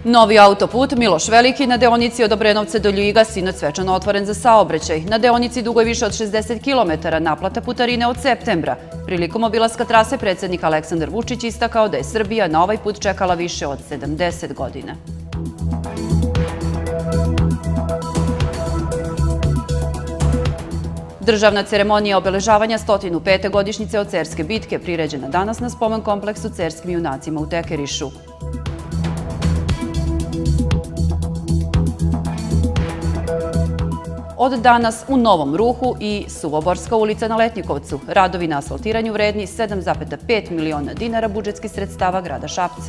Novi autoput Miloš Veliki na deonici od Obrenovca do Ljiga sinoć svečano otvoren za saobraćaj. Na deonici dugoj više od 60 km naplata putarine od septembra. Prilikom obilaska trase predsjednik Aleksandar Vučić istakao da je Srbija na ovaj put čekala više od 70 godina. Državna ceremonija obeležavanja 105. godišnjice od Cerske bitke priređena danas na spomen kompleksu Cerskim junacima u Tekerišu. Od danas u Novom Ruhu i Suvoborska ulica na Letnjikovcu. Radovi na asfaltiranju vredni 7,5 miliona dinara budžetskih sredstava grada Šapca.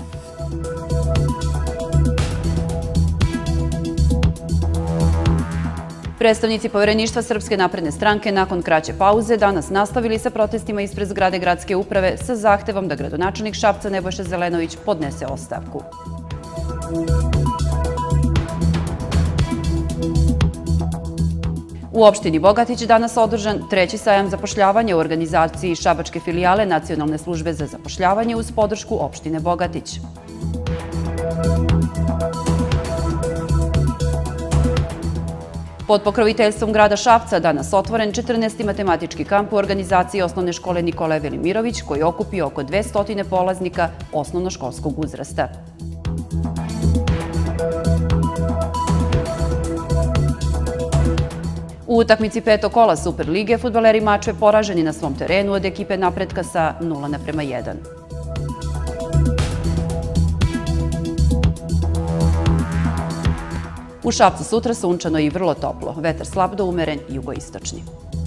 Predstavnici Povereništva Srpske napredne stranke nakon kraće pauze danas nastavili sa protestima ispred zgrade gradske uprave sa zahtevom da gradonačelnik Šapca Nebojša Zelenović podnese ostavku. U opštini Bogatić danas održan treći sajam zapošljavanja u organizaciji šabačke filijale Nacionalne službe za zapošljavanje uz podršku opštine Bogatić. Pod pokroviteljstvom grada Šapca danas otvoren 14. matematički kamp u organizaciji osnovne škole Nikole Velimirović koji okupio oko 200 polaznika osnovnoškolskog uzrasta. U utakmici petog kola Superlige fudbaleri Mačve poraženi na svom terenu od ekipe Napretka sa 0:1. U Šapcu sutra sunčano i vrlo toplo, vetar slab do umeren jugoistočni.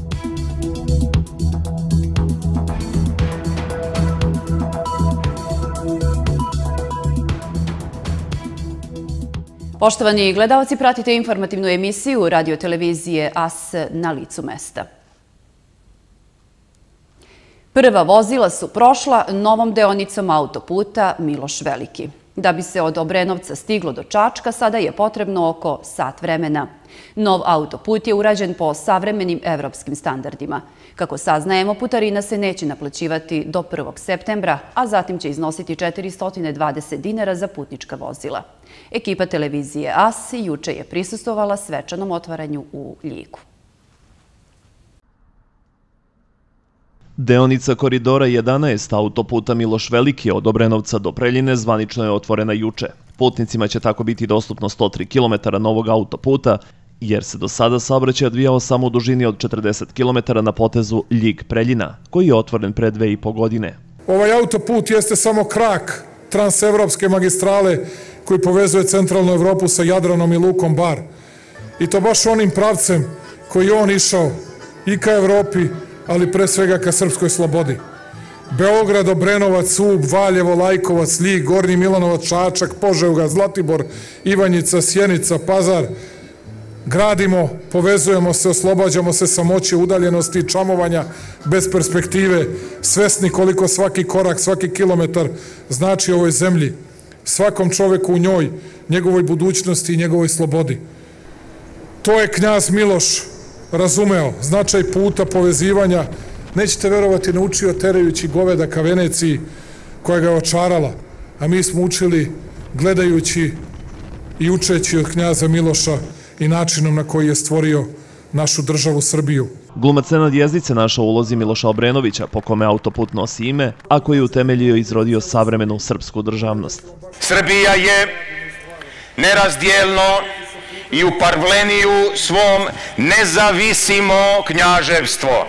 Poštovani gledaoci, pratite informativnu emisiju radiotelevizije AS na licu mesta. Prva vozila su prošla novom deonicom autoputa Miloš Veliki. Da bi se od Obrenovca stiglo do Čačka, sada je potrebno oko sat vremena. Nov autoput je urađen po savremenim evropskim standardima. Kako saznajemo, putarina se neće naplaćivati do 1. septembra, a zatim će iznositi 420 dinara za putnička vozila. Ekipa televizije AS juče je prisustvovala svečanom otvaranju u Ljigu. Deonica koridora 11 autoputa Miloš Veliki od Obrenovca do Preljine zvanično je otvorena juče. Putnicima će tako biti dostupno 103 km novog autoputa, jer se do sada saobraćaj odvijao samo u dužini od 40 km na potezu Ljig-Preljina, koji je otvoren pre 2,5 godine. Ovaj autoput jeste samo krak transevropske magistrale koji povezuje centralnu Evropu sa Jadranom i lukom Bar. I to baš onim pravcem koji je on išao i ka Evropi, ali pre svega ka srpskoj slobodi. Beograd, Obrenovac, Ub, Valjevo, Lajkovac, Ljig, Gornji Milanovac, Čačak, Požega, Zlatibor, Ivanjica, Sjenica, Pazar. Gradimo, povezujemo se, oslobađamo se samoće, udaljenosti i čamovanja bez perspektive, svesni koliko svaki korak, svaki kilometar znači ovoj zemlji, svakom čoveku u njoj, njegovoj budućnosti i njegovoj slobodi. To je knjaz Miloš razumeo, značaj puta, povezivanja. Nećete verovati, naučio terajući goveda ka Veneciji koja ga je očarala, a mi smo učili gledajući i učeći od knjaza Miloša i načinom na koji je stvorio našu državu Srbiju. Glumac Nenad Jezdić se našao u ulozi Miloša Obrenovića, po kome autoput nosi ime, a koji je utemeljio i izrodio savremenu srpsku državnost. Srbija je nerazdijelno i u parvleniju svom nezavisimo knjaževstvo.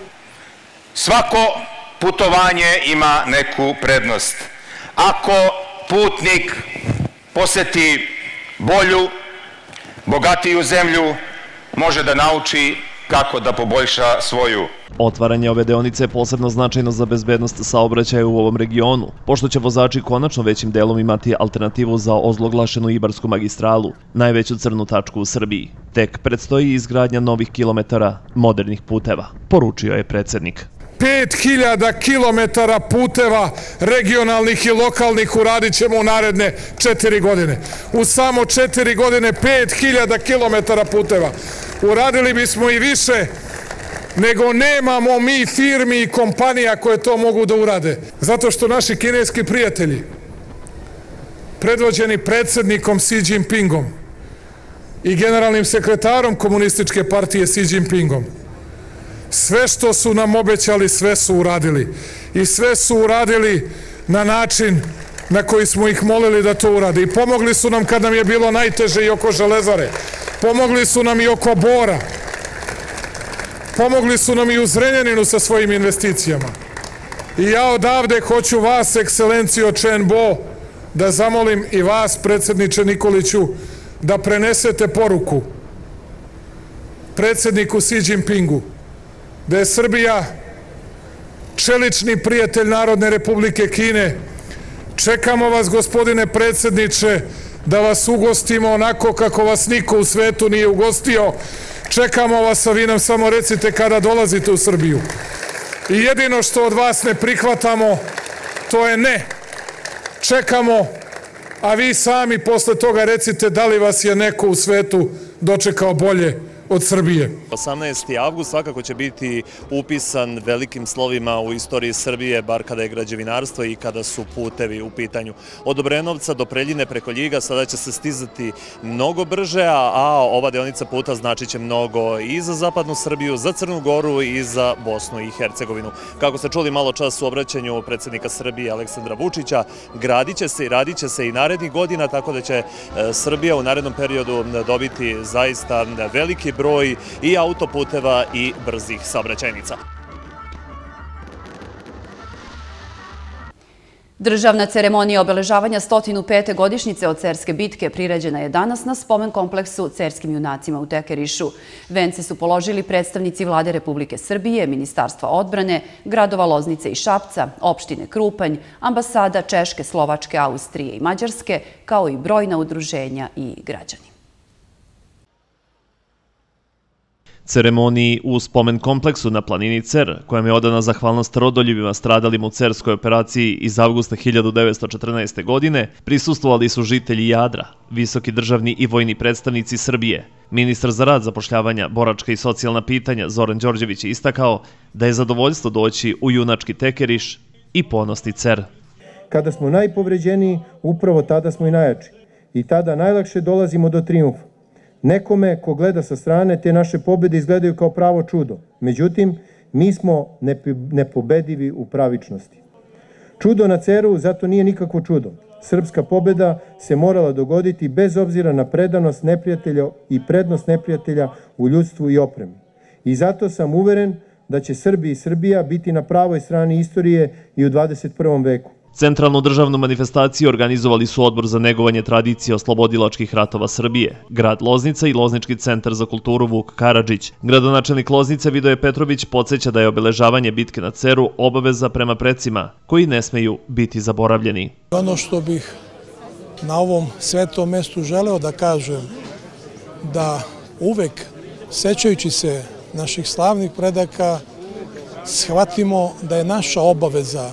Svako putovanje ima neku prednost. Ako putnik poseti bolju, bogatiju zemlju, može da nauči kako da poboljša svoju. Otvaranje ove deonice je posebno značajno za bezbednost saobraćaja u ovom regionu, pošto će vozači konačno većim delom imati alternativu za ozloglašenu Ibarsku magistralu, najveću crnu tačku u Srbiji. Tek predstoji izgradnja novih kilometara modernih puteva, poručio je predsjednik. 5000 kilometara puteva regionalnih i lokalnih uradit ćemo u naredne 4 godine. U samo 4 godine 5000 kilometara puteva. Uradili bismo i više, nego nemamo mi firmi i kompanija koje to mogu da urade. Zato što naši kineski prijatelji predvođeni predsjednikom Xi Jinpingom i generalnim sekretarom Komunističke partije Xi Jinpingom, sve što su nam obećali, sve su uradili. I sve su uradili na način na koji smo ih molili da to urade. I pomogli su nam kad nam je bilo najteže i oko Železare. Pomogli su nam i oko Bora. Pomogli su nam i u Zrenjaninu sa svojim investicijama. I ja odavde hoću vas, ekscelencijo Chen Bo, da zamolim i vas, predsjedniče Nikoliću, da prenesete poruku predsjedniku Xi Jinpingu da je Srbija čelični prijatelj Narodne Republike Kine. Čekamo vas, gospodine predsjedniče, da vas ugostimo onako kako vas niko u svetu nije ugostio. Čekamo vas, a vi nam samo recite kada dolazite u Srbiju. I jedino što od vas ne prihvatamo, to je ne. Čekamo, a vi sami posle toga recite da li vas je neko u svetu dočekao bolje od Srbije. 18. avgust svakako će biti upisan velikim slovima u istoriji Srbije, bar kada je građevinarstvo i kada su putevi u pitanju. Od Obrenovca do Preljine preko Ljiga sada će se stizati mnogo brže, a ova deonica puta značit će mnogo i za zapadnu Srbiju, za Crnu Goru i za Bosnu i Hercegovinu. Kako ste čuli malo čas u obraćanju predsjednika Srbije Aleksandra Vučića, gradit će se i radit će se i narednih godina, tako da će Srbija u narednom periodu dobiti zaista veliki broj i autoputeva i brzih saobraćajnica. Državna ceremonija obeležavanja 105. godišnjice od Cerske bitke priređena je danas na spomen kompleksu Cerskim junacima u Tekerišu. Vence su položili predstavnici Vlade Republike Srbije, Ministarstva odbrane, gradova Loznice i Šapca, opštine Krupanj, ambasada Češke, Slovačke, Austrije i Mađarske, kao i brojna udruženja i građani. Ceremoniji u spomen kompleksu na planini Cer, kojem je odana zahvalnost rodoljubima stradalim u Cerskoj operaciji iz avgusta 1914. godine, prisustvovali su žitelji Jadra, visoki državni i vojni predstavnici Srbije. Ministar za rad, zapošljavanja, boračka i socijalna pitanja Zoran Đorđević je istakao da je zadovoljstvo doći u junački Tekeriš i ponosni Cer. Kada smo najpovređeniji, upravo tada smo i najjači. I tada najlakše dolazimo do trijumfa. Nekome ko gleda sa strane, te naše pobjede izgledaju kao pravo čudo. Međutim, mi smo nepobedivi u pravičnosti. Čudo na Ceru zato nije nikakvo čudo. Srpska pobjeda se morala dogoditi bez obzira na predanost neprijatelja i prednost neprijatelja u ljudstvu i opremi. I zato sam uveren da će Srbi i Srbija biti na pravoj strani istorije i u 21. veku. Centralnu državnu manifestaciju organizovali su Odbor za negovanje tradicije oslobodilačkih ratova Srbije, grad Loznica i Loznički centar za kulturu Vuk Karadžić. Gradonačelnik Loznice Vidoje Petrović podsjeća da je obeležavanje bitke na Ceru obaveza prema precima, koji ne smeju biti zaboravljeni. Ono što bih na ovom svetom mestu želeo da kažem, da uvek, sećajući se naših slavnih predaka, shvatimo da je naša obaveza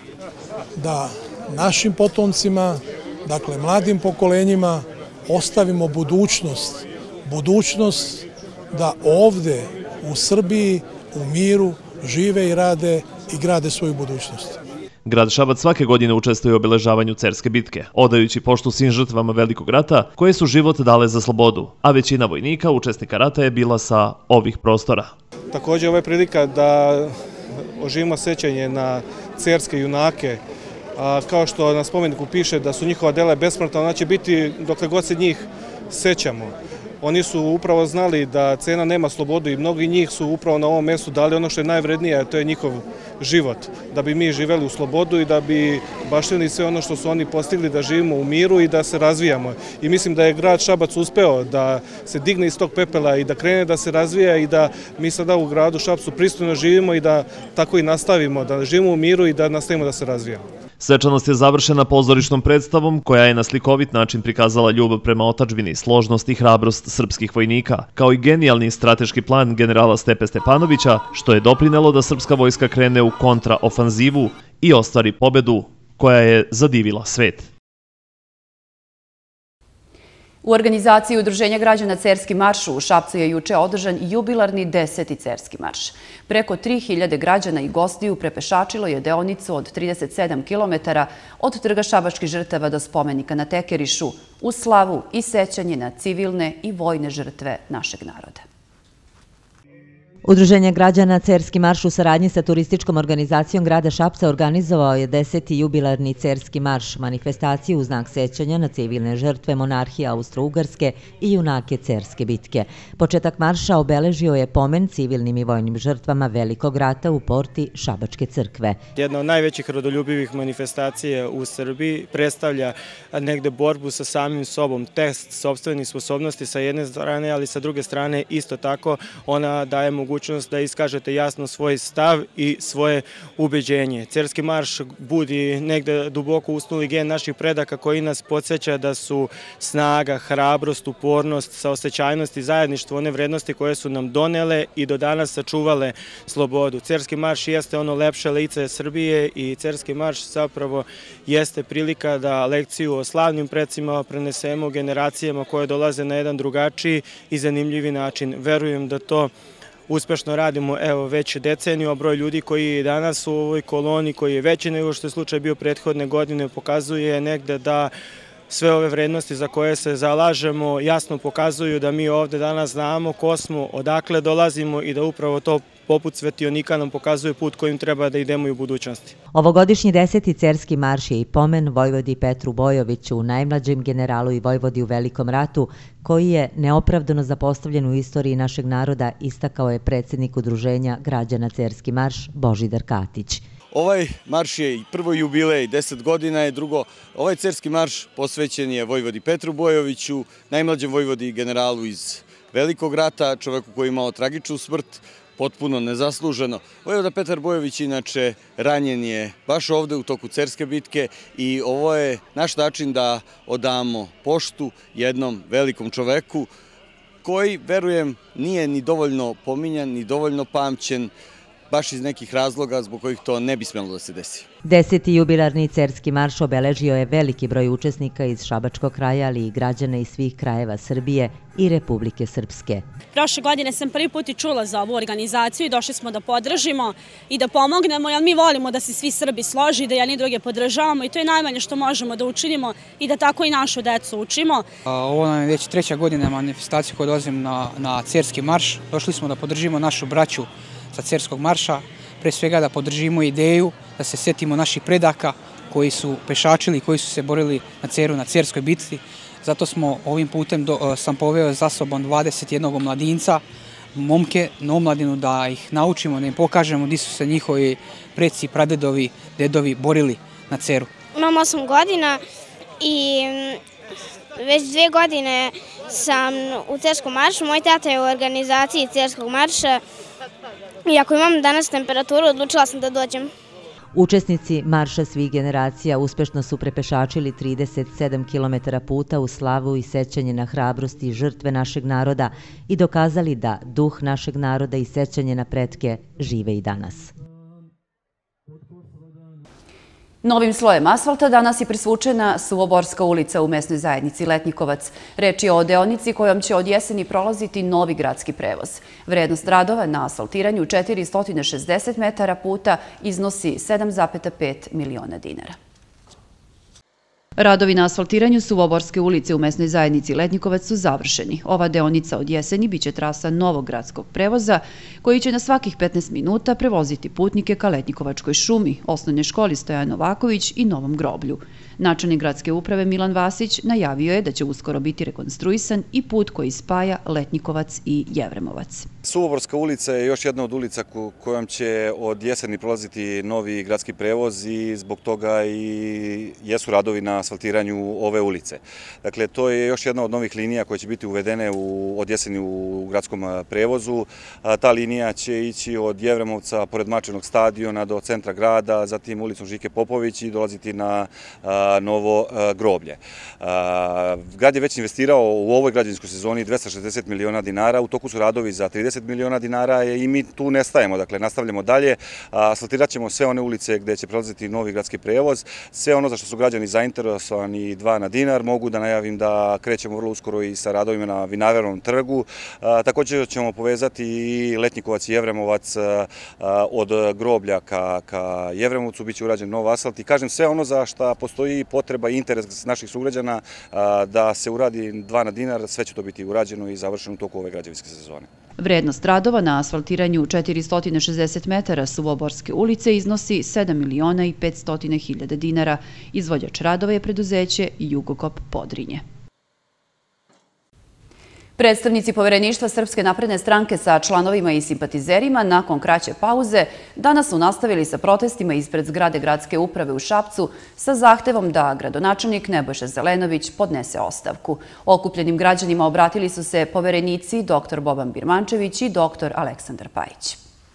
da našim potomcima, dakle mladim pokolenjima, ostavimo budućnost. Budućnost da ovde u Srbiji u miru žive i rade i grade svoju budućnost. Grad Šabac svake godine učestvuje u obeležavanju Cerske bitke, odajući poštu svim žrtvama Velikog rata koje su život dale za slobodu, a većina vojnika, učesnika rata je bila sa ovih prostora. Također ovo je prilika da oživimo sećanje na cerske junake. Kao što na spomeniku piše da su njihova dela besmrtna, ona će biti dokle god se njih sećamo. Oni su upravo znali da cena nema slobodu i mnogi njih su upravo na ovom mjestu dali ono što je najvrednije, a to je njihov život. Da bi mi živeli u slobodu i da bi baštili sve ono što su oni postigli, da živimo u miru i da se razvijamo. I mislim da je grad Šabac uspeo da se digne iz tog pepela i da krene da se razvija i da mi sada u gradu Šapcu pristojno živimo i da tako i nastavimo, da živimo u miru i da nastavimo da se razvijamo. Svečanost je završena pozorišnom predstavom koja je na slikovit način prikazala ljubav prema otadžbini, složnost i hrabrost srpskih vojnika, kao i genijalni strateški plan generala Stepe Stepanovića, što je doprinelo da srpska vojska krene u kontraofanzivu i ostvari pobedu koja je zadivila svet. U organizaciji Udruženja građana Cerski marš u Šapcu je juče održan jubilarni 10. Cerski marš. Preko 3000 građana i gostiju prepešačilo je deonicu od 37 km od Trga šabačkih žrtava do spomenika na Tekerišu u slavu i sećanje na civilne i vojne žrtve našeg naroda. Udruženje građana Cerski marš u saradnji sa turističkom organizacijom grada Šapca organizovao je 10. jubilarni Cerski marš, manifestaciju u znak sećanja na civilne žrtve monarhije Austro-Ugarske i junake Cerske bitke. Početak marša obeležio je pomen civilnim i vojnim žrtvama Velikog rata u porti Šabačke crkve. Jedna od najvećih rodoljubivih manifestacija u Srbiji predstavlja negde borbu sa samim sobom, test sopstvenih sposobnosti sa jedne strane, ali sa druge strane isto tako ona daje mogućnost da iskažete jasno svoj stav i svoje ubeđenje. Cerski marš budi negde duboko usnuli gen naših predaka koji nas podsjeća da su snaga, hrabrost, upornost, saosećajnost i zajedništvo one vrednosti koje su nam donele i do danas sačuvale slobodu. Cerski marš jeste ono lepše lice Srbije i Cerski marš zapravo jeste prilika da lekciju o slavnim precima prenesemo generacijama koje dolaze na jedan drugačiji i zanimljivi način. Verujem da to uspešno radimo već deceniju, a broj ljudi koji danas u ovoj koloni, koji je veći nego što je slučaj bio prethodne godine, pokazuje negde da sve ove vrednosti za koje se zalažemo jasno pokazuju da mi ovde danas znamo ko smo, odakle dolazimo i da upravo to poput svetionika nam pokazuje put kojim treba da idemo i u budućnosti. Ovogodišnji 10. Cerski marš je i pomen vojvodi Petru Bojoviću, najmlađem generalu i vojvodi u Velikom ratu, koji je neopravdano zapostavljen u istoriji našeg naroda, istakao je predsjednik Udruženja građana Cerski marš Božidar Katić. Ovaj marš je i prvo jubilej, 10 godina je, drugo, ovaj Cerski marš posvećen je vojvodi Petru Bojoviću, najmlađem vojvodi i generalu iz Velikog rata, čoveku koji je imao tragičnu smrt, potpuno nezasluženo. Vojvoda Petar Bojović inače ranjen je baš ovde u toku Cerske bitke i ovo je naš način da odamo poštu jednom velikom čoveku koji, verujem, nije ni dovoljno pominjan, ni dovoljno pamćen, baš iz nekih razloga zbog kojih to ne bi smjelo da se desi. 10. jubilarni Cerski marš obeležio je veliki broj učesnika iz Šabačkog kraja, ali i građana iz svih krajeva Srbije i Republike Srpske. Prošle godine sam prvi put i čula za ovu organizaciju i došli smo da podržimo i da pomognemo, jer mi volimo da se svi Srbi složi, da jedni druge podržavamo i to je najmanje što možemo da učinimo i da tako i našu decu učimo. Ovo nam je već 3. godina manifestacije koju dolazim na Cerski marš. Došli smo da podržimo našu braću sa Cerskog marša, pre svega da podržimo ideju, da se setimo naših predaka koji su pešačili, koji su se borili na Ceru, na Cerskoj bitci. Zato smo ovim putem sam poveo za sobom 21 omladinca, momke na omladinu, da ih naučimo, da im pokažemo gdje su se njihovi preci, pradedovi, dedovi borili na Ceru. Imam 8 godina i već 2 godine sam u Cerskom maršu. Moj tata je u organizaciji Cerskog marša. I ako imam danas temperaturu, odlučila sam da dođem. Učesnici marša svih generacija uspešno su prepešačili 37 km puta u slavu i sećanje na hrabrost i žrtve našeg naroda i dokazali da duh našeg naroda i sećanje na pretke žive i danas. Novim slojem asfalta danas je presvučena Suvoborska ulica u mesnoj zajednici Letnjikovac. Reč je o deonici kojom će od jeseni prolaziti novi gradski prevoz. Vrednost radova na asfaltiranju 460 metara puta iznosi 7,5 miliona dinara. Radovi na asfaltiranju Suvoborske ulice u mesnoj zajednici Letnjikovac su završeni. Ova deonica od jeseni biće trasa novog gradskog prevoza koji će na svakih 15 minuta prevoziti putnike ka Letnjikovačkoj šumi, osnovnoj školi Stojan Novaković i Novom groblju. Načelnik gradske uprave Milan Vasić najavio je da će uskoro biti rekonstruisan i put koji spaja Letnjikovac i Jevremovac. Suvoborska ulica je još jedna od ulica kojom će od jeseni prolaziti novi gradski prevoz i zbog toga i jesu radovi na asfaltiranju ove ulice. Dakle, to je još jedna od novih linija koje će biti uvedene od jeseni u gradskom prevozu. Ta linija će ići od Jevremovca pored Mačevnog stadiona do centra grada, zatim ulicom Žike Popović i dolaziti na Novo groblje. Grad je već investirao u ovoj građevinskoj sezoni 260 miliona dinara, u toku su radovi za 30 50 miliona dinara i mi tu ne stajemo, dakle nastavljamo dalje, asfaltirat ćemo sve one ulice gde će prelaziti novi gradski prevoz, sve ono za što su građani zainteresovani 2 na dinar, mogu da najavim da krećemo vrlo uskoro i sa radovima na Vinaverovom trgu, također ćemo povezati i Letnjikovac i Jevremovac od Groblja ka Jevremovcu, bit će urađen nov asfalt i kažem sve ono za što postoji potreba i interes naših sugrađana da se uradi 2 na dinar, sve će to biti urađeno i završeno u toku ove građevinske sezone. Vrednost radova na asfaltiranju 460 metara Suvoborske ulice iznosi 7 miliona i 500 hiljada dinara. Izvođač radova je preduzeće Jugokop Podrinje. Predstavnici Povereništva Srpske napredne stranke sa članovima i simpatizerima nakon kraće pauze danas su nastavili sa protestima ispred zgrade gradske uprave u Šapcu sa zahtevom da gradonačelnik Nebojša Zelenović podnese ostavku. Okupljenim građanima obratili su se poverenici dr. Boban Birmančević i dr. Aleksandar Pajić.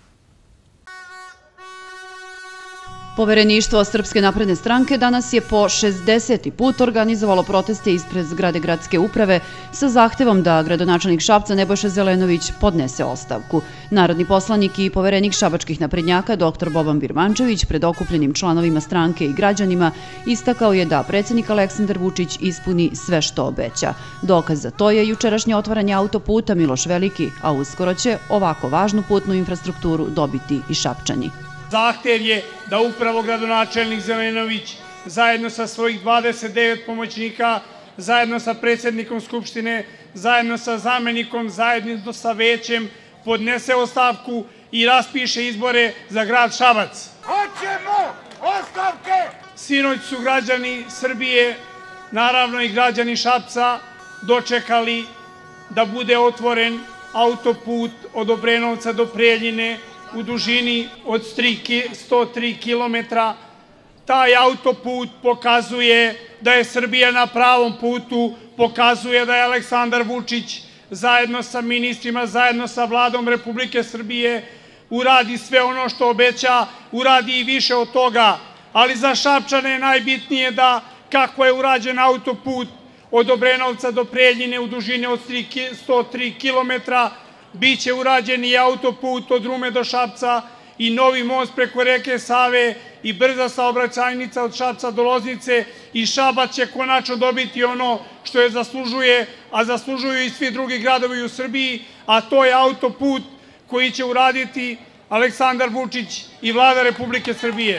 Povereništvo Srpske napredne stranke danas je po 60. put organizovalo proteste ispred zgrade gradske uprave sa zahtevom da gradonačelnik Šapca Nebojša Zelenović podnese ostavku. Narodni poslanik i poverenik šabačkih naprednjaka dr. Boban Birmančević pred okupljenim članovima stranke i građanima istakao je da predsjednik Aleksandar Vučić ispuni sve što obeća. Dokaz za to je jučerašnje otvaranje autoputa Miloš Veliki, a uskoro će ovako važnu putnu infrastrukturu dobiti i Šapčani. Zahtev je da upravo gradonačelnik Zelenović zajedno sa svojih 29 pomoćnika, zajedno sa predsjednikom Skupštine, zajedno sa zamenikom, zajedno sa većem podnese ostavku i raspiše izbore za grad Šabac. Hoćemo ostavke! Sinoć su građani Srbije, naravno i građani Šapca, dočekali da bude otvoren autoput od Obrenovca do Preljine u dužini od 103 kilometra. Taj autoput pokazuje da je Srbija na pravom putu, pokazuje da je Aleksandar Vučić zajedno sa ministrima, zajedno sa Vladom Republike Srbije uradi sve ono što obeća, uradi i više od toga. Ali za Šapčane je najbitnije da kako je urađen autoput od Obrenovca do Preljine u dužini od 103 kilometra, biće urađen i autoput od Rume do Šapca i novi most preko reke Save i brza saobraćajnica od Šapca do Loznice i Šabac će konačno dobiti ono što je zaslužuje, a zaslužuju i svi drugi gradovi u Srbiji, a to je autoput koji će uraditi Aleksandar Vučić i Vlada Republike Srbije.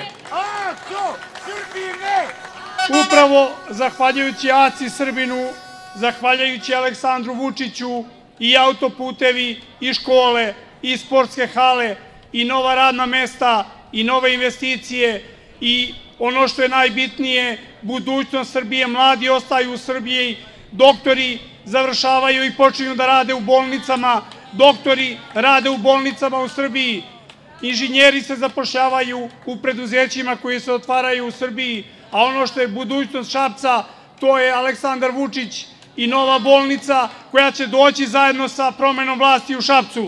Upravo zahvaljujući Aci Srbinu, zahvaljujući Aleksandru Vučiću, i autoputevi, i škole, i sportske hale, i nova radna mesta, i nove investicije, i ono što je najbitnije, budućnost Srbije, mladi ostaju u Srbiji, doktori završavaju i počinju da rade u bolnicama, doktori rade u bolnicama u Srbiji, inženjeri se zapošljavaju u preduzećima koji se otvaraju u Srbiji, a ono što je budućnost Šapca, to je Aleksandar Vučić i nova bolnica koja će doći zajedno sa promenom vlasti u Šapcu.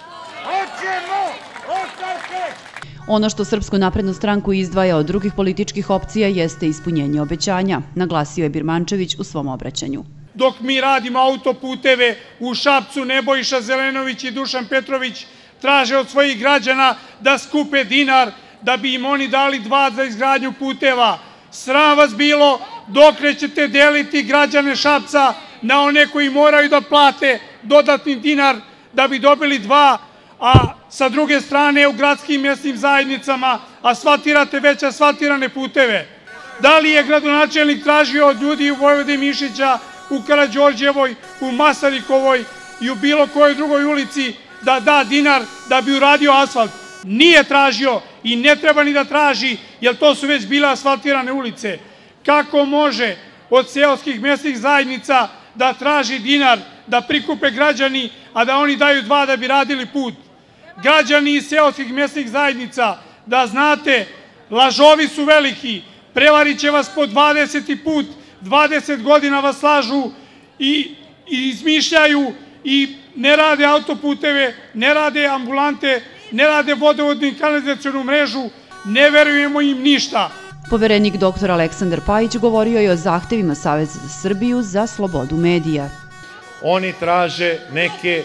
Hoćemo ostavke! Ono što Srpsku naprednu stranku izdvaja od drugih političkih opcija jeste ispunjenje obećanja, naglasio je Birmančević u svom obraćanju. Dok mi radimo autoputeve u Šapcu, Nebojša Zelenović i Dušan Petrović traže od svojih građana da skupe dinar da bi im oni dali 2 za izgradnju puteva. Sram vas bilo dokle ćete deliti građane Šapca na one koji moraju da plate dodatni dinar da bi dobili 2, a sa druge strane u gradskim mjesnim zajednicama asfaltirate već asfaltirane puteve. Da li je gradonačelnik tražio od ljudi u Vojvode Mišića, u Karađorđevoj, u Masarikovoj i u bilo kojoj drugoj ulici da da dinar da bi uradio asfalt? Nije tražio i ne treba ni da traži, jer to su već bile asfaltirane ulice. Kako može od seoskih mjesnih zajednica da traži dinar da prikupe građani, a da oni daju 2 da bi radili put? Građani iz seoskih mjesnih zajednica, da znate, lažovi su veliki, prevarit će vas po 20. put, 20 godina vas lažu i izmišljaju i ne rade autoputeve, ne rade ambulante, ne rade vodovodnu i kanalizacionu mrežu, ne verujemo im ništa. Poverenik dr. Aleksandar Pajić govorio je o zahtevima Saveza za Srbiju za slobodu medija. Oni traže neke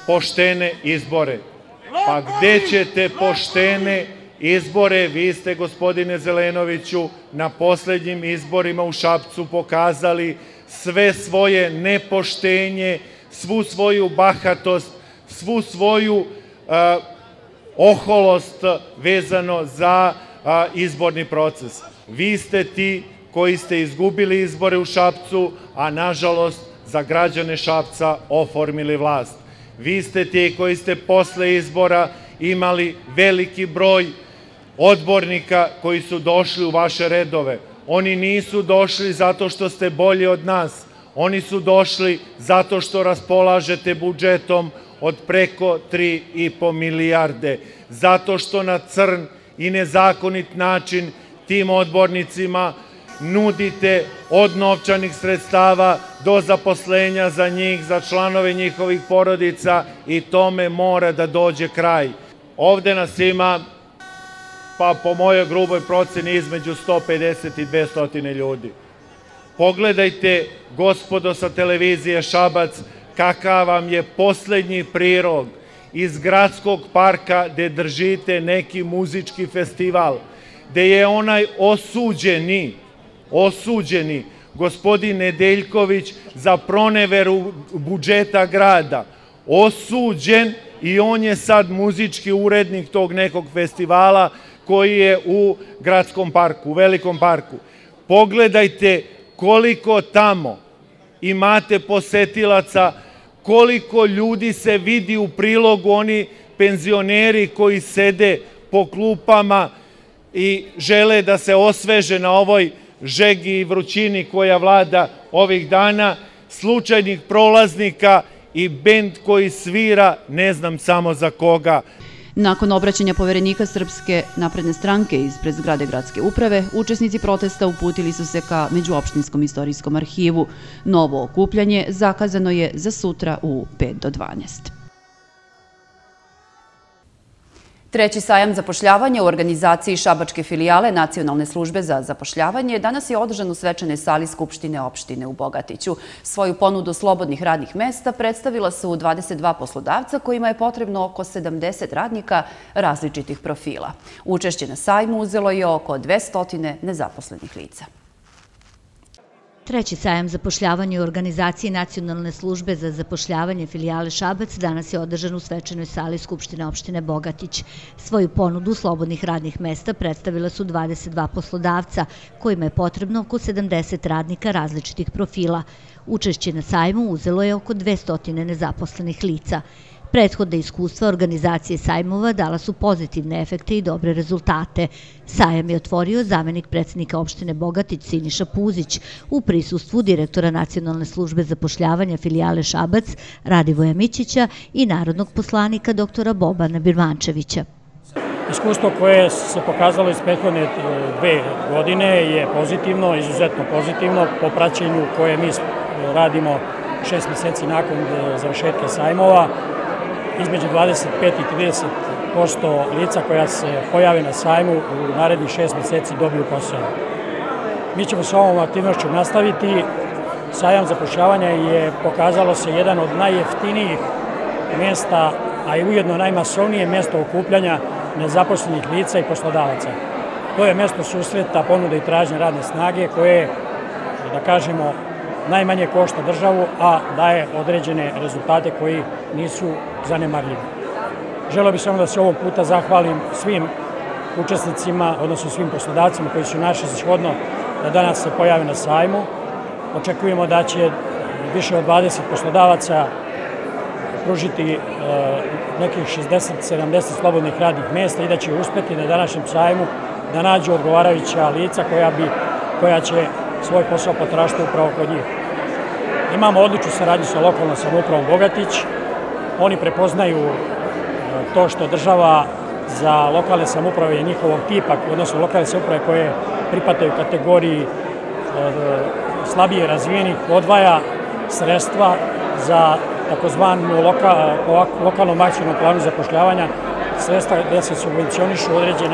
poštene izbore. Pa gde ćete poštene izbore? Vi ste, gospodine Zelenoviću, na poslednjim izborima u Šapcu pokazali sve svoje nepoštenje, svu svoju bahatost, svu svoju oholost vezano za izborni proces. Vi ste ti koji ste izgubili izbore u Šapcu, a nažalost za građane Šapca oformili vlast. Vi ste ti koji ste posle izbora imali veliki broj odbornika koji su došli u vaše redove. Oni nisu došli zato što ste bolji od nas. Oni su došli zato što raspolažete budžetom od preko 3,5 milijarde. Zato što na crn i nezakonit način tim odbornicima nudite od novčanih sredstava do zaposlenja za njih, za članove njihovih porodica i tome mora da dođe kraj. Ovde nas ima, pa po mojoj gruboj proceni, između 150 i 200 ljudi. Pogledajte, gospodo sa televizije Šabac, kakav vam je poslednji prirog iz gradskog parka gde držite neki muzički festival, gde je onaj osuđeni gospodin Nedeljković za proneveru budžeta grada, osuđen i on je sad muzički urednik tog nekog festivala koji je u gradskom parku, u velikom parku. Pogledajte koliko tamo imate posetilaca, koliko ljudi se vidi u prilogu, oni penzioneri koji sede po klupama i žele da se osveže na ovoj žegi i vrućini koja vlada ovih dana, slučajnih prolaznika i bend koji svira ne znam samo za koga. Nakon obraćanja poverenika Srpske napredne stranke ispred zgrade gradske uprave, učesnici protesta uputili su se ka Međuopštinskom istorijskom arhivu. Novo okupljanje zakazano je za sutra u 5 do 12. Treći sajam zapošljavanja u organizaciji šabačke filijale Nacionalne službe za zapošljavanje danas je održan u svečanoj sali Skupštine opštine u Bogatiću. Svoju ponudu slobodnih radnih mesta predstavila su 22 poslodavca kojima je potrebno oko 70 radnika različitih profila. Učešće na sajmu uzelo je oko 200 nezaposlenih lica. Treći sajam zapošljavanja u organizaciji Nacionalne službe za zapošljavanje filijale Šabac danas je održan u svečanoj sali Skupštine opštine Bogatić. Svoju ponudu slobodnih radnih mesta predstavila su 22 poslodavca, kojima je potrebno oko 70 radnika različitih profila. Učešće na sajmu uzelo je oko 200 nezaposlenih lica. Prethodne iskustva organizacije sajmova dala su pozitivne efekte i dobre rezultate. Sajam je otvorio zamenik predsjednika opštine Bogatić Siniša Puzić u prisustvu direktora Nacionalne službe zapošljavanja filijale Šabac Radivoja Mićića i narodnog poslanika doktora Bobana Birmančevića. Iskustvo koje se pokazalo iz prethodne 2 godine je pozitivno, izuzetno pozitivno, po praćenju koje mi radimo 6 meseci nakon završetka sajmova. Između 25 i 30% lica koja se pojave na sajmu u narednih 6 meseci dobiju posao. Mi ćemo s ovom aktivnošću nastaviti. Sajam zapošljavanja je pokazalo se jedan od najjeftinijih mjesta, a i ujedno najmasovnije mjesto okupljanja nezaposlenih lica i poslodavaca. To je mjesto susreta, ponude i tražnje radne snage koje, da kažemo, najmanje košta državu, a daje određene rezultate koji nisu zanemarljivi. Želeo bih samo da se ovog puta zahvalim svim učesnicima, odnosno svim poslodavcima koji su našli za shodno da danas se pojave na sajmu. Očekujemo da će više od 20 poslodavaca pružiti nekih 60-70 slobodnih radnih mjesta i da će uspjeti na današnjem sajmu da nađu odgovarajuća lica koja će svoj posao potražiti upravo kod njih. Imamo odličnu saradnju sa lokalnom samoupravom Bogatić. Oni prepoznaju to što država za lokalne samouprave njihovog tipa, odnosno lokalne samouprave koje pripadaju kategoriji slabije razvijenih, odvaja sredstva za takozvanu lokalnom akcijnom planu zapošljavanja, sredstva gdje se subvencionišu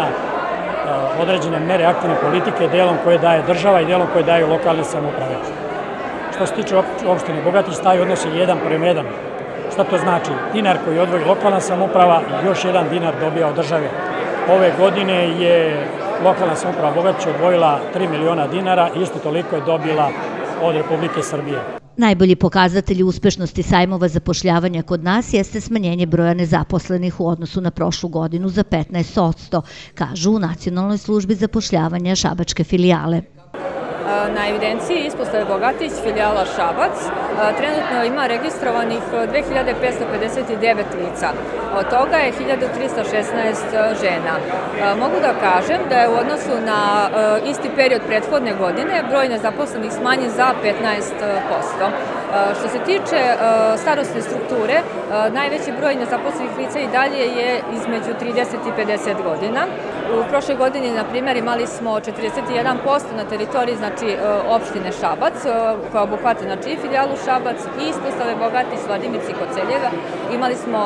određene mere aktivne politike, delom koje daje država i delom koje daju lokalne samouprave. Što se tiče opštine Bogatić, taj odnos je 1:1. Šta to znači? Dinar koji odvoji lokalna samouprava i još jedan dinar dobija od države. Ove godine je lokalna samouprava Bogatić odvojila 3 miliona dinara i isto toliko je dobila od Republike Srbije. Najbolji pokazatelj uspešnosti sajmova zapošljavanja kod nas jeste smanjenje broja nezaposlenih u odnosu na prošlu godinu za 15%, kažu u Nacionalnoj službi zapošljavanja šabačke filijale. Na evidenciji ispostave Bogatić, filijala Šabac, trenutno ima registrovanih 2559 lica. Od toga je 1316 žena. Mogu da kažem da je u odnosu na isti period prethodne godine broj nezaposlenih smanjen za 15%. Što se tiče starosne strukture, najveći broj nezaposlenih lica i dalje je između 30 i 50 godina. U prošloj godini, na primjer, imali smo 41% na teritoriji opštine Šabac, koja obuhvata i filijalu Šabac i ispostave Bogatić, Vladimir i Koceljeva. Imali smo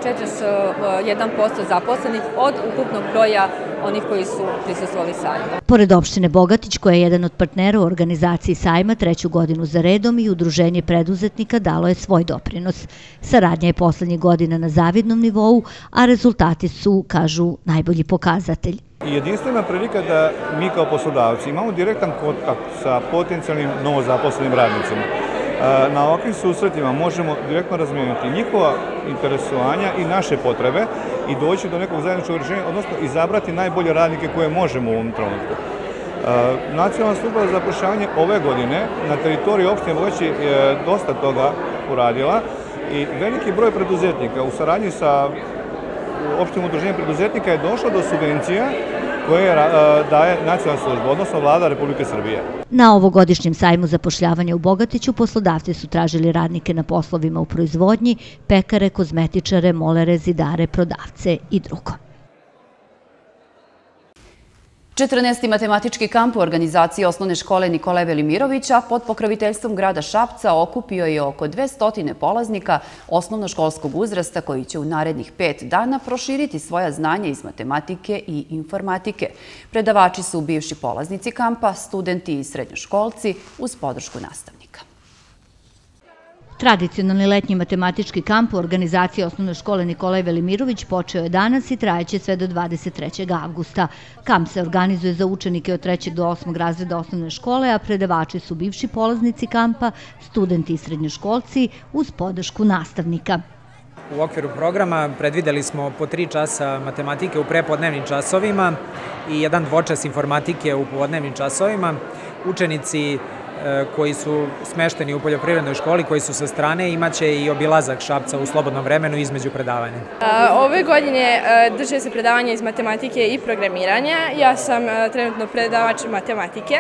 41% zaposlenih od ukupnog broja onih koji su prisustvovali sajmu. Pored opštine Bogatić, koja je jedan od partnera u organizaciji sajma 3. godinu za redom, i Udruženje preduzetnika dalo je svoj doprinos. Saradnja je poslednjih godina na zavidnom nivou, a rezultati su, kažu, najbolji pokazatelj. Jedinstvena prilika da mi kao poslodavci imamo direktan kontakt sa potencijalnim novozaposlenim radnicima. Na ovakvim susretima možemo direktno razmijeniti njihova interesovanja i naše potrebe i doći do nekog zajedničkog rješenja, odnosno izabrati najbolje radnike koje možemo u ovom trenutku. Nacionalna služba za zapošljavanje ove godine na teritoriji opštine Bogatić je dosta toga uradila i veliki broj preduzetnika u saradnji sa opštinim udruženjem preduzetnika je došlo do subvencija koje daje nacionalna služba, odnosno vlada Republike Srbije. Na ovogodišnjem sajmu zapošljavanja u Bogatiću poslodavci su tražili radnike na poslovima u proizvodnji, pekare, kozmetičare, molere, zidare, prodavce i drugo. 14. matematički kamp u organizaciji osnovne škole Nikole Velimirovića pod pokroviteljstvom grada Šapca okupio je oko 200 polaznika osnovnoškolskog uzrasta koji će u narednih 5 dana proširiti svoja znanja iz matematike i informatike. Predavači su bivši polaznici kampa, studenti i srednjoškolci uz podršku nastavnika. Tradicionalni letnji matematički kamp u organizaciji osnovne škole Nikolaj Velimirović počeo je danas i trajeće sve do 23. avgusta. Kamp se organizuje za učenike od 3. do 8. razreda osnovne škole, a predavači su bivši polaznici kampa, studenti i srednjoškolci uz podršku nastavnika. U okviru programa predvideli smo po 3 časa matematike u prepodnevnim časovima i jedan dvočas informatike u podnevnim časovima. Učenici koji su smešteni u poljoprivrednoj školi, koji su sa strane, imaće i obilazak Šapca u slobodnom vremenu između predavanja. Ove godine drže se predavanja iz matematike i programiranja. Ja sam trenutno predavač matematike.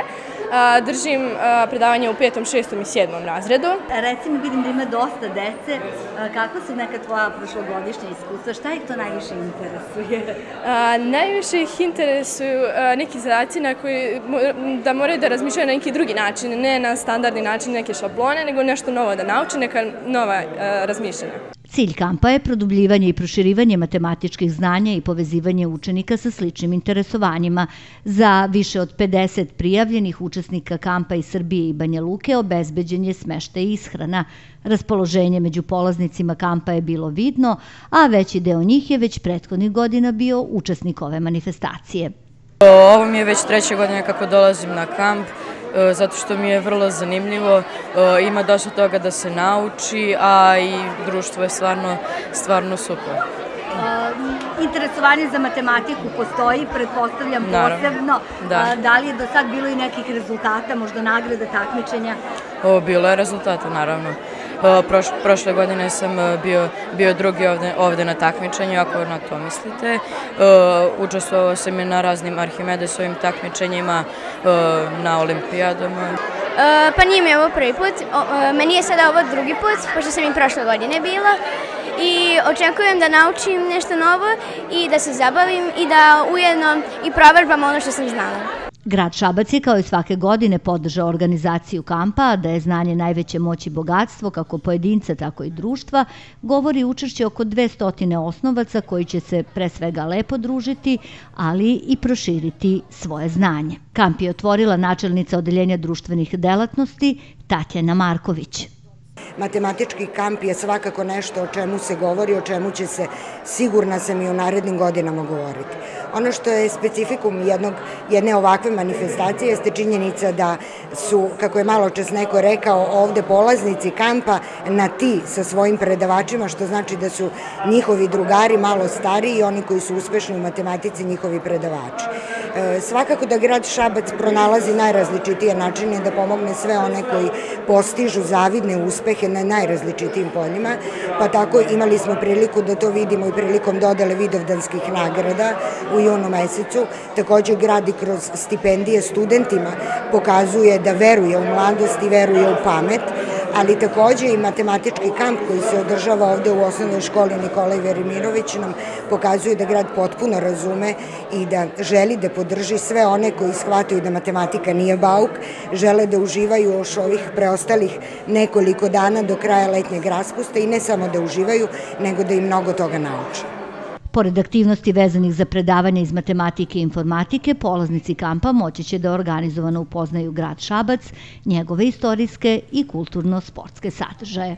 Držim predavanje u 5., 6. i 7. razredu. Recimo, vidim da ima dosta dece. Kako su neka tvoja prošlogodišnja iskustva? Šta ih to najviše interesuje? Najviše ih interesuju neki zadaci na koji da moraju da razmišljaju na neki drugi način, ne na standardni način, neke šablone, nego nešto novo da nauče, neka nova razmišljanja. Cilj kampa je produbljivanje i proširivanje matematičkih znanja i povezivanje učenika sa sličnim interesovanjima. Za više od 50 prijavljenih učesnika kampa iz Srbije i Banja Luke obezbeđen je smeštaj i ishrana. Raspoloženje među polaznicima kampa je bilo vidno, a veći deo njih je već prethodnih godina bio učesnik ove manifestacije. Ovo mi je već 3. godina kako dolazim na kamp, zato što mi je vrlo zanimljivo, ima dosta toga da se nauči, a i društvo je stvarno super. Interesovanje za matematiku postoji, pretpostavljam posebno. Da li je do sad bilo i nekih rezultata, možda nagrada, takmičenja? Bilo je rezultata, naravno. Prošle godine sam bio drugi ovde na takmičenju, ako na to mislite. Učestvovao sam i na raznim Arhimedesovim takmičenjima, na olimpijadama. Pa nije mi ovo prvi put, meni je sada ovo drugi put, pošto sam i prošle godine bila. I očekujem da naučim nešto novo i da se zabavim i da ujedno i proverbam ono što sam znala. Grad Šabac je kao i svake godine podržao organizaciju kampa, a da je znanje najveće moći i bogatstvo kako pojedinca, tako i društva, govori učešće oko 200 osnovaca koji će se pre svega lepo družiti, ali i proširiti svoje znanje. Kamp je otvorila načelnica Odeljenja društvenih delatnosti Tatjana Marković. matematički kamp je svakako nešto o čemu se govori, o čemu će se, sigurna sam, i u narednim godinama govoriti. Ono što je specifikum jedne ovakve manifestacije jeste činjenica da su, kako je malo čas neko rekao, ovde polaznici kampa na ti sa svojim predavačima, što znači da su njihovi drugari malo stariji i oni koji su uspešni u matematici njihovi predavači. Svakako da grad Šabac pronalazi najrazličitije načine da pomogne sve one koji postižu zavidne uspehe na najrazličitijim poljima, pa tako imali smo priliku da to vidimo i prilikom dodele vidovdanskih nagrada u junu mesecu. Takođe grad i kroz stipendije studentima pokazuje da veruje u mladost i veruje u pamet, ali takođe i matematički kamp koji se održava ovde u osnovnoj školi Nikolaj Velimirović nam pokazuje da grad potpuno razume i da želi da podrži sve one koji shvataju da matematika nije bauk, žele da uživaju još ovih preostalih nekoliko dana do kraja letnjeg raspusta i ne samo da uživaju, nego da im mnogo toga nauče. Pored aktivnosti vezanih za predavanja iz matematike i informatike, polaznici kampa moći će da organizovano upoznaju grad Šabac, njegove istorijske i kulturno-sportske sadržaje.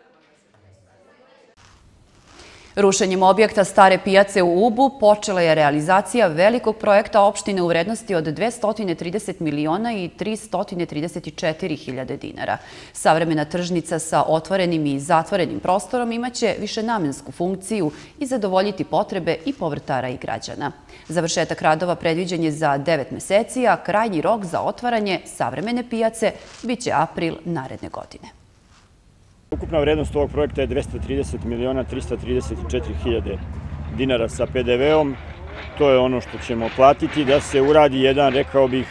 Rušenjem objekta stare pijace u Ubu počela je realizacija velikog projekta opštine u vrednosti od 230 miliona i 334 hiljade dinara. Savremena tržnica sa otvorenim i zatvorenim prostorom imaće višenamensku funkciju i zadovoljiti potrebe i povrtara i građana. Završetak radova predviđen je za 9 meseci, a krajnji rok za otvaranje savremene pijace biće april naredne godine. Ukupna vrednost ovog projekta je 230 miliona 334 hiljade dinara sa PDV-om. To je ono što ćemo platiti da se uradi jedan, rekao bih,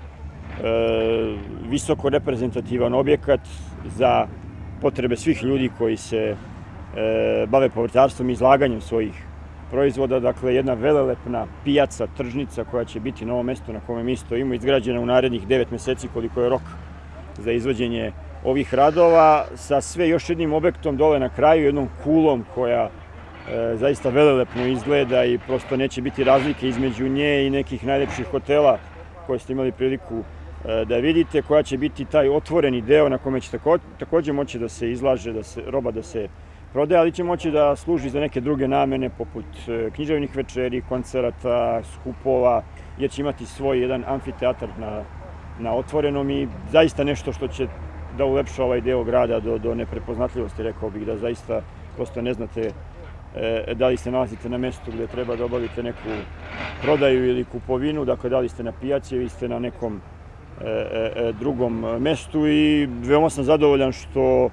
visoko reprezentativan objekat za potrebe svih ljudi koji se bave povrtarstvom i izlaganjem svojih proizvoda. Dakle, jedna velelepna pijaca, tržnica koja će biti na ovom mestu na kome mi stojimo, izgrađena u narednih 9 meseci koliko je rok za izvođenje ovih radova, sa sve još jednim objektom dole na kraju, jednom kulom koja zaista velelepno izgleda i prosto neće biti razlike između nje i nekih najlepših hotela koje ste imali priliku da vidite, koja će biti taj otvoreni deo na kome će takođe moći da se izlaže, roba da se prodaje, ali će moći da služi za neke druge namene poput književnih večeri, koncerata, skupova, jer će imati svoj jedan amfiteatar na otvorenom i zaista nešto što će da ulepša ovaj deo grada do neprepoznatljivosti, rekao bih, da zaista prosto ne znate da li se nalazite na mestu gde treba da obavite neku prodaju ili kupovinu, dakle da li ste na pijaci ili ste na nekom drugom mestu i veoma sam zadovoljan što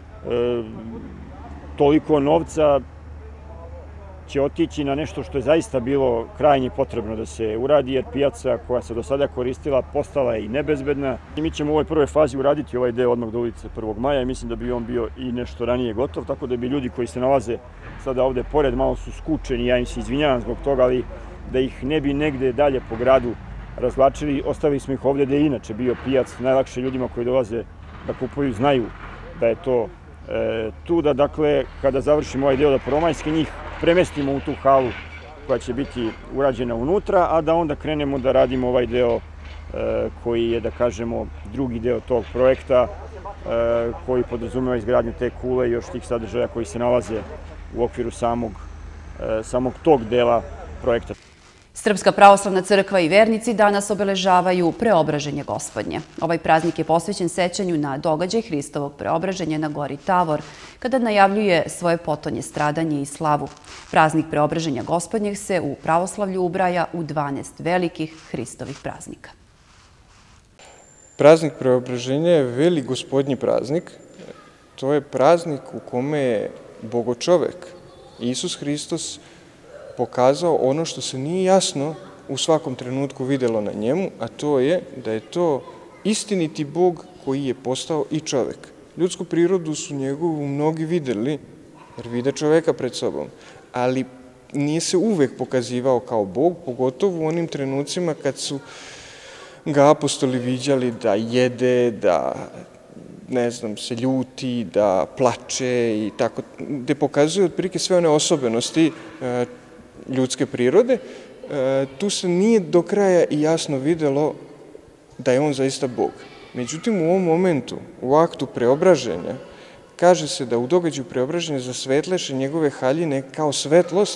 toliko novca će otići na nešto što je zaista bilo krajnje potrebno da se uradi, jer pijaca koja se do sada koristila postala je i nebezbedna. Mi ćemo u ovoj prvoj fazi uraditi ovaj deo odmah do ulice 1. maja i mislim da bi on bio i nešto ranije gotov, tako da bi ljudi koji se nalaze sada ovde pored malo su skučeni, ja im se izvinjavam zbog toga, ali da ih ne bi negde dalje po gradu razvlačili, ostavili smo ih ovde gde je inače bio pijac. Najlakše ljudima koji dolaze da kupuju znaju da je to tu, da dakle kada završimo ovaj deo da prvomajske njih premestimo u tu halu koja će biti urađena unutra, a da onda krenemo da radimo ovaj deo koji je, da kažemo, drugi deo tog projekta koji podrazumeva izgradnju te kule i još tih sadržaja koji se nalaze u okviru samog tog dela projekta. Srpska pravoslavna crkva i vernici danas obeležavaju Preobraženje Gospodnje. Ovaj praznik je posvećen sećanju na događaj Hristovog preobraženja na gori Tavor, kada najavljuje svoje potonje, stradanje i slavu. Praznik Preobraženja Gospodnjeg se u pravoslavlju ubraja u 12 velikih Hristovih praznika. Praznik Preobraženja je veli gospodnji praznik. To je praznik u kome je Bogočovek, Isus Hristos, pokazao ono što se nije jasno u svakom trenutku videlo na njemu, a to je da je to istiniti Bog koji je postao i čovek. Ljudsku prirodu su njegovu mnogi videli, jer vide čoveka pred sobom, ali nije se uvek pokazivao kao Bog, pogotovo u onim trenucima kad su ga apostoli viđali da jede, da ne znam, se ljuti, da plače i tako, gde pokazuje otprilike sve one osobenosti ljudske prirode, tu se nije do kraja i jasno videlo da je on zaista Bog. Međutim, u ovom momentu, u aktu preobraženja, kaže se da u događaju preobraženja zasvetleše njegove haljine kao svetlost,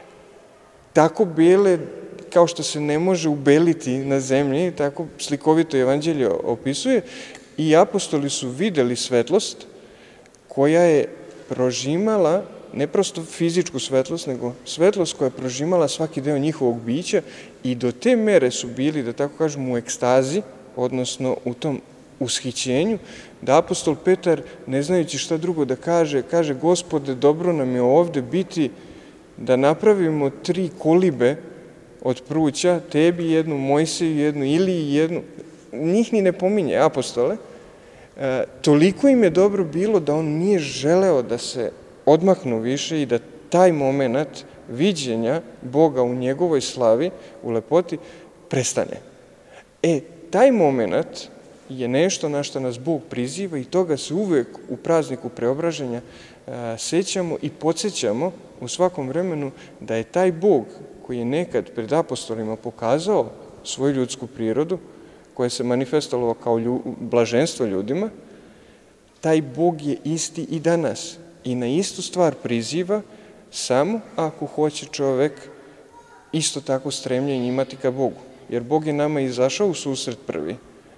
tako bele kao što se ne može ubeliti na zemlji, tako slikovito evanđelje opisuje, i apostoli su videli svetlost koja je prožimala, ne prosto fizičku svetlost, nego svetlost koja je prožimala svaki deo njihovog bića i do te mere su bili, da tako kažem, u ekstazi, odnosno u tom ushićenju, da apostol Petar, ne znajući šta drugo da kaže, kaže: Gospode, dobro nam je ovde biti, da napravimo 3 kolibe od pruća, tebi jednu, Mojseju jednu, Iliji jednu, njih ni ne pominje, apostole. Toliko im je dobro bilo da on nije želeo da se odmaknu više i da taj moment viđenja Boga u njegovoj slavi, u lepoti, prestane. Taj moment je nešto na što nas Bog priziva i toga se uvek u prazniku preobraženja sećamo i podsjećamo u svakom vremenu da je taj Bog koji je nekad pred apostolima pokazao svoju ljudsku prirodu, koja se manifestovalo kao blaženstvo ljudima, taj Bog je isti i danas i na istu stvar priziva, samo ako hoće čovek isto tako stremljenje imati ka Bogu. Jer Bog je nama izašao u susret prvi.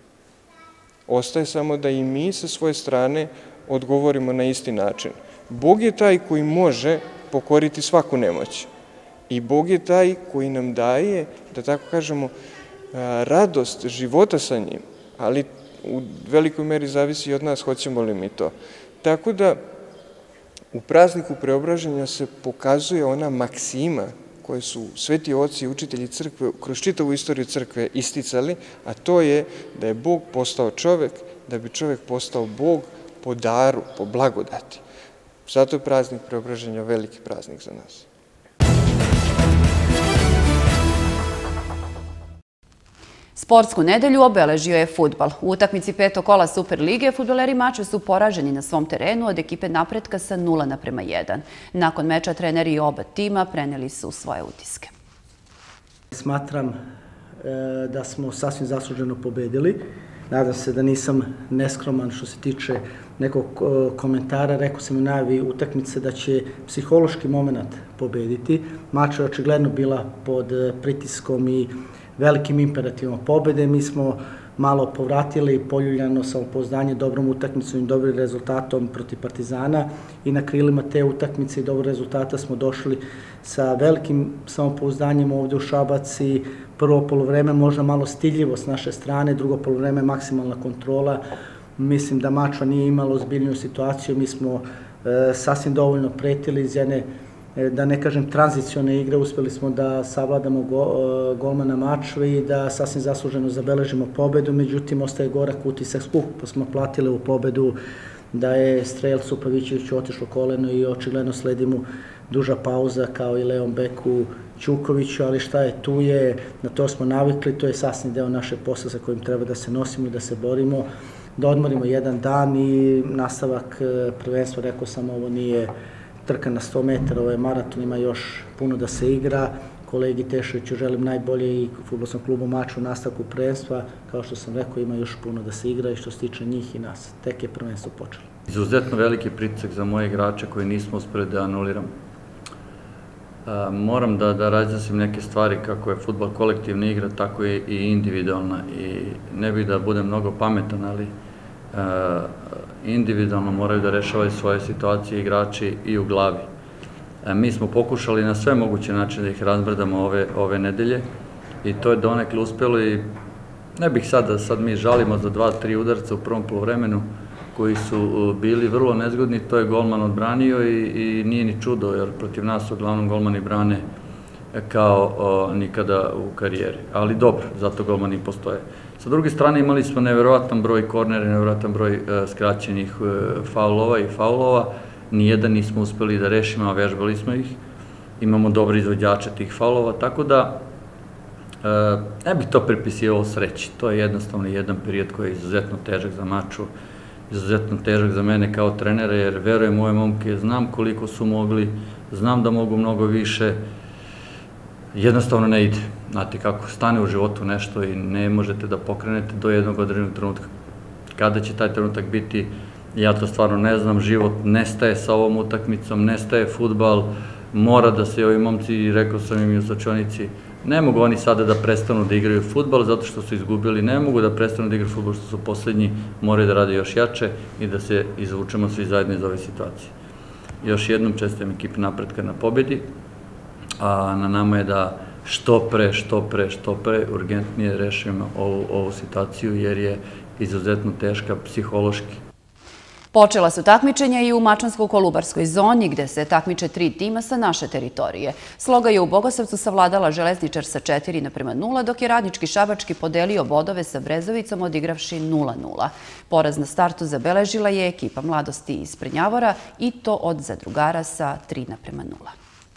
Ostaje samo da i mi sa svoje strane odgovorimo na isti način. Bog je taj koji može pokoriti svaku nemoć. I Bog je taj koji nam daje, da tako kažemo, radost života sa njim, ali u velikoj meri zavisi i od nas hoćemo li mi to. Tako da u prazniku preobraženja se pokazuje ona maksima koje su sveti oci i učitelji crkve kroz čitavu istoriju crkve isticali, a to je da je Bog postao čovek, da bi čovek postao Bog po daru, po blagodati. Zato je praznik preobraženja veliki praznik za nas. Sportsku nedelju obeležio je fudbal. U utakmici 5. kola Superlige fudbaleri Mačve su poraženi na svom terenu od ekipe Napretka sa 0:1. Nakon meča treneri oba tima preneli su svoje utiske. Smatram da smo sasvim zasluženo pobedili. Nadam se da nisam neskroman što se tiče nekog komentara. Rekao sam u najavi utakmice da će psihološki moment pobediti. Mačva je očigledno bila pod pritiskom i velikim imperativom pobede. Mi smo malo povratili poljuljano samopouzdanje dobrom utakmicom i dobrim rezultatom protiv Partizana i na krilima te utakmice i dobrog rezultata smo došli sa velikim samopouzdanjem ovde u Šabac i prvo polovreme možda malo stidljivo s naše strane, drugo polovreme maksimalna kontrola. Mislim da Mačva nije imala ozbiljniju situaciju, mi smo sasvim dovoljno pretili iz jedne, da ne kažem, tranzicione igre, uspeli smo da savladamo golmana Mačve i da sasvim zasluženo zabeležimo pobedu, međutim ostaje gorak utisak, skupo smo platili u pobedu, da je strelcu Pavićeviću otišlo koleno i očigledno sledi mu duža pauza kao i levom beku Ćukoviću, ali šta je, tu je, na to smo navikli, to je sasvim deo naše posla sa kojim treba da se nosimo i da se borimo, da odmorimo jedan dan i nastavak prvenstva, rekao sam, ovo nije trka na 100 metara, ovo je maraton, ima još puno da se igra. Kolegi Tešoviću želim najbolje i fudbalskom klubu Mačvu u nastavku prvenstva. Kao što sam rekao, ima još puno da se igra i što se tiče njih i nas. Tek je prvenstvo počelo. Izuzetno veliki pritisak za moje igrače koji nismo uspeli da anuliramo. Moram da razjasnim neke stvari kako je fudbal kolektivna igra, tako je i individualna. I ne bih da budem mnogo pametan, ali individualno moraju da rešavaju svoje situacije igrači i u glavi. Mi smo pokušali na sve moguće načine da ih razbrdamo ove nedelje i to je donekle uspelo i ne bih sad mi žalimo za 2-3 udarca u prvom polovremenu koji su bili vrlo nezgodni, to je golman odbranio i nije ni čudo jer protiv nas uglavnom golmani brane kao nikada u karijeri. Ali dobro, zato golmani postoje. Sa druge strane imali smo neverovatan broj kornera, neverovatan broj skraćenih faulova i faulova. Nijedan nismo uspeli da rešimo, a vežbali smo ih. Imamo dobre izvođače tih faulova, tako da ne bih to pripisivao sreći. To je jednostavno jedan period koji je izuzetno težak za Mačvu, izuzetno težak za mene kao trenera, jer verujem u ove momke, znam koliko su mogli, znam da mogu mnogo više, jednostavno ne ide. Znate kako, stane u životu nešto i ne možete da pokrenete do jednog određenog trenutka. Kada će taj trenutak biti, Ja to stvarno ne znam, život nestaje sa ovom utakmicom, nestaje fudbal, mora da se ovi momci, rekao sam im i u slačionici, ne mogu oni sada da prestanu da igraju fudbal zato što su izgubili, ne mogu da prestanu da igraju fudbal što su poslednji, moraju da rade još jače i da se izvučemo svi zajedno iz ove situacije. Još jednom čestitam ekipi Napretka na pobedi, a na nama je da što pre urgentnije rešimo ovu situaciju jer je izuzetno teška psihološki. Počela su takmičenja i u Mačvansko-Kolubarskoj zoni, gde se takmiče 3 tima sa naše teritorije. Sloga je u Bogosavcu savladala Železničar sa 4:0, dok je Radnički Šabački podelio bodove sa Brezovicom odigravši 0:0. Poraz na startu zabeležila je ekipa Mladosti iz Prnjavora i to od zadrugara sa 3:0.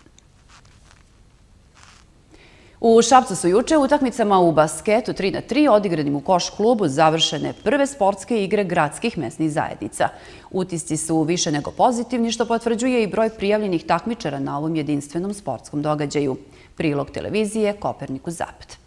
U Šapcu su juče utakmicama u basketu 3:3 odigranim u Koš klubu završene prve sportske igre gradskih mesnih zajednica. Utisci su više nego pozitivni, što potvrđuje i broj prijavljenih takmičara na ovom jedinstvenom sportskom događaju. Prilog televizije Kopernikus Zapad.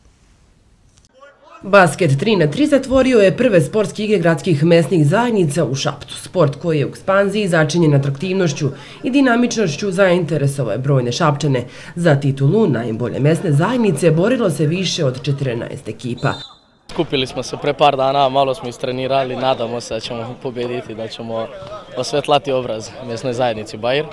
Basket 3:3 zatvorio je prve sportske igre gradskih mesnih zajednica u Šapcu. Sport koji je u ekspanziji začinjen atraktivnošću i dinamičnošću zainteresovao je brojne Šapčane. Za titulu najbolje mesne zajednice borilo se više od 14 ekipa. Skupili smo se pre par dana, malo smo istrenirali, nadamo se da ćemo pobediti, da ćemo osvetlati obraz mesnoj zajednici Bajir.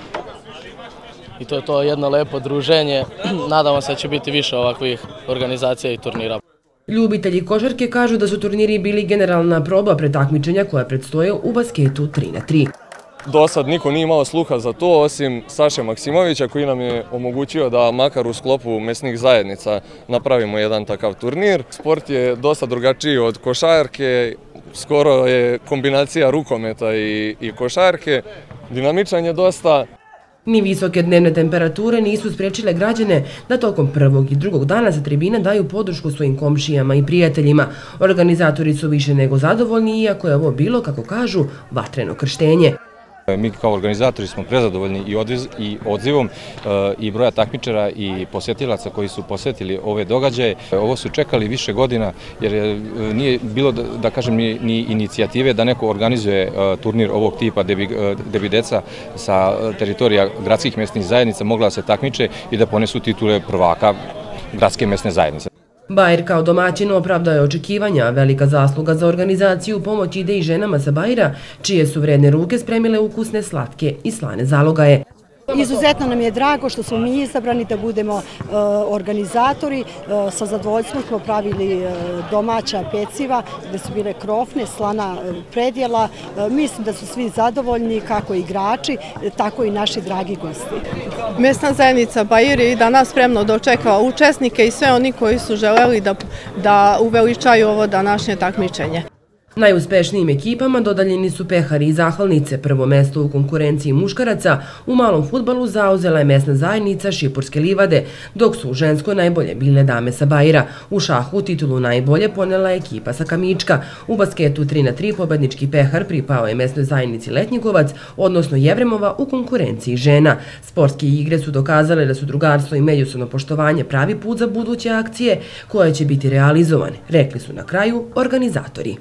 I to je to jedno lepo druženje, nadamo se da će biti više ovakvih organizacija i turnira. Ljubitelji košarke kažu da su turniri bili generalna proba pred takmičenja koja predstoje u basketu 3:3. Do sad niko nije imao sluha za to, osim Saše Maksimovića koji nam je omogućio da makar u sklopu mesnih zajednica napravimo jedan takav turnir. Sport je dosta drugačiji od košarke, skoro je kombinacija rukometa i košarke, dinamičan je dosta. Ni visoke dnevne temperature nisu spriječile građane da tokom prvog i drugog dana sa tribine daju podršku svojim komšijama i prijateljima. Organizatori su više nego zadovoljni, iako je ovo bilo, kako kažu, vatreno krštenje. Mi kao organizatori smo prezadovoljni i odzivom i broja takmičara i posjetilaca koji su posjetili ove događaje. Ovo su čekali više godina jer nije bilo, da kažem, ni inicijative da neko organizuje turnir ovog tipa gde bi deca sa teritorija gradskih mesnih zajednica mogla da se takmiče i da ponesu titule prvaka gradske mesne zajednice. Bajir kao domaćin opravdao je očekivanja, velika zasluga za organizaciju pomoć ide i ženama sa Bajira, čije su vredne ruke spremile ukusne, slatke i slane zalogaje. Izuzetno nam je drago što smo mi izabrani da budemo organizatori. Sa zadovoljstvom smo pravili domaća peciva gde su bile krofne, slana predjela. Mislim da su svi zadovoljni, kako igrači, tako i naši dragi gosti. Mesna zajednica Bajir je i danas spremno dočekala učesnike i sve oni koji su želeli da uveličaju ovo današnje takmičenje. Najuspešnijim ekipama dodaljeni su Pehari i Zahvalnice. Prvo mesto u konkurenciji muškaraca u malom fudbalu zauzela je mesna zajednica Šipurske livade, dok su u ženskoj najbolje bile dame sa Bajira. U šahu titulu najbolje ponela je ekipa sa Kamička. U basketu 3:3 pobednički Pehar pripao je mesnoj zajednici Letnjikovac, odnosno Jevremova u konkurenciji žena. Sportske igre su dokazale da su drugarstvo i međusobno poštovanje pravi put za buduće akcije koje će biti realizovane, rekli su na kraju organizatori.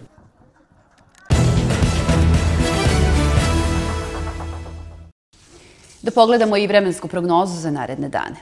Da pogledamo i vremensku prognozu za naredne dane.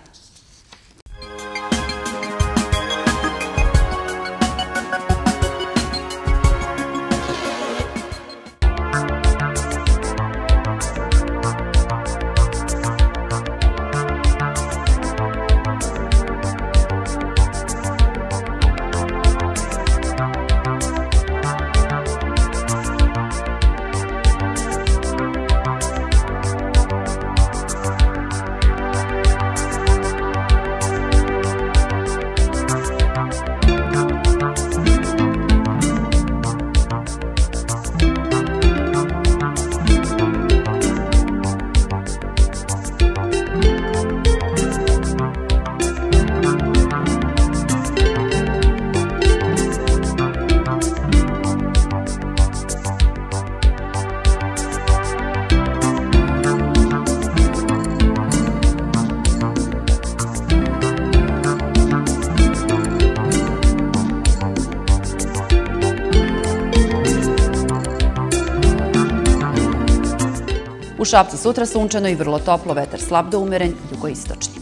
U Šapcu sutra sunčano i vrlo toplo, vetar slab do umeren, jugoistočni.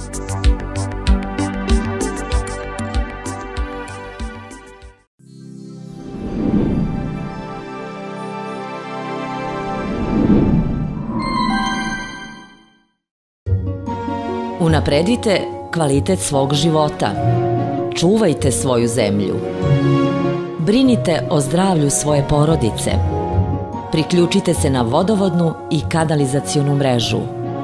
Unapredite kvalitet svog života. Čuvajte svoju zemlju. Brinite o zdravlju svoje porodice. Priključite se na vodovodnu i kanalizacionu mrežu.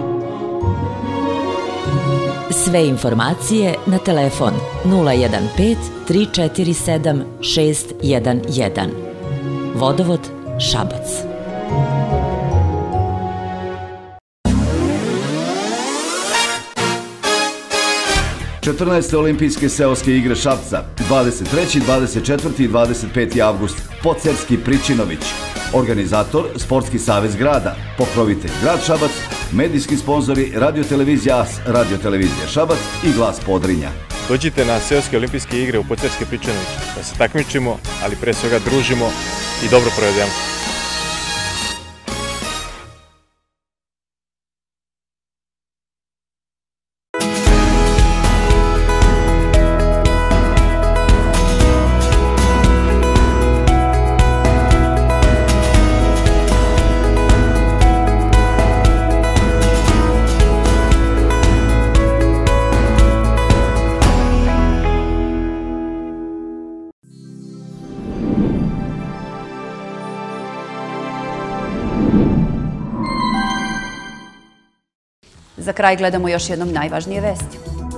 Sve informacije na telefon 015 347 611. Vodovod Šabac. 14. olimpijske seoske igre Šapca, 23., 24. i 25. avgust, Pocerski Pričinović. Organizator Sportski savez grada, pokrovitelj grad Šabac, medijski sponzori Radio-televizija AS, Radio-televizija Šabac i Glas Podrinja. Dođite na seoske olimpijske igre u Pocerski Pričinović, da se takmičimo, ali pre svega družimo i dobro provedemo. Za kraj gledamo još jednom najvažnije vesti.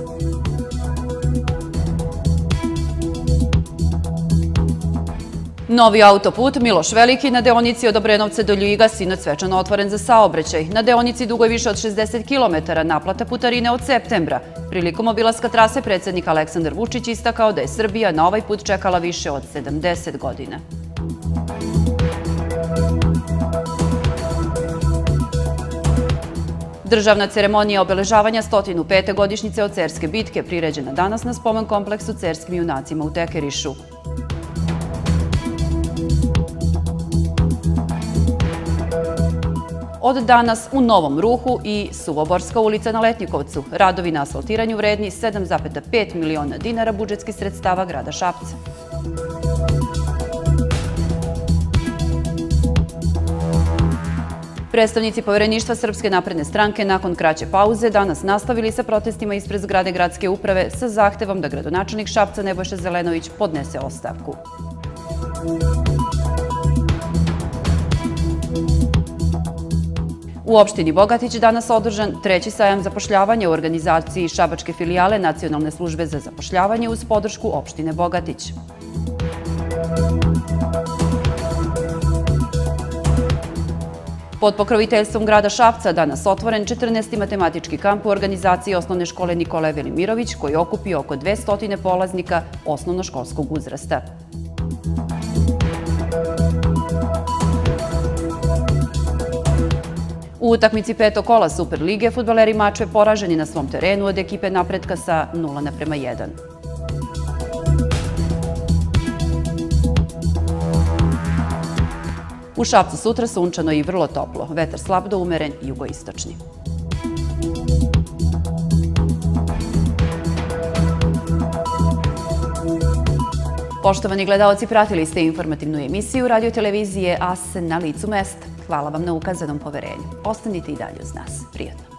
Novi autoput Miloš Veliki na deonici od Obrenovca do Ljiga sinoć svečano otvoren za saobraćaj. Na deonici dugoj više od 60 km naplata putarine od septembra. Prilikom obilaska trase predsjednik Aleksandar Vučić istakao da je Srbija na ovaj put čekala više od 70 godina. Državna ceremonija obeležavanja 105. godišnjice od Cerske bitke priređena danas na spomen kompleksu Cerskim junacima u Tekerišu. Od danas u Novom Ruhu i Suvoborska ulica na Letnjikovcu. Radovi na asfaltiranju vredni 7,5 miliona dinara budžetskih sredstava grada Šapca. Predstavnici Povereništva Srpske napredne stranke nakon kraće pauze danas nastavili sa protestima ispred zgrade gradske uprave sa zahtevom da gradonačelnik Šapca Nebojša Zelenović podnese ostavku. U opštini Bogatić danas održan treći sajam zapošljavanja u organizaciji šabačke filijale Nacionalne službe za zapošljavanje uz podršku opštine Bogatić. Pod pokroviteljstvom grada Šapca danas otvoren 14. matematički kamp u organizaciji osnovne škole Nikole Velimirović koji okupi oko 200 polaznika osnovnoškolskog uzrasta. U utakmici petog kola Superlige fudbaleri Mačve poraženi na svom terenu od ekipe Napretka sa 0:1. U Šapcu sutra sunčano i vrlo toplo, vetar slab do umeren jugoistočni. Poštovani gledaoci, pratili ste informativnu emisiju Radio-televizije AS na licu mesta. Hvala vam na ukazanom poverenju. Ostanite i dalje uz nas. Prijatno.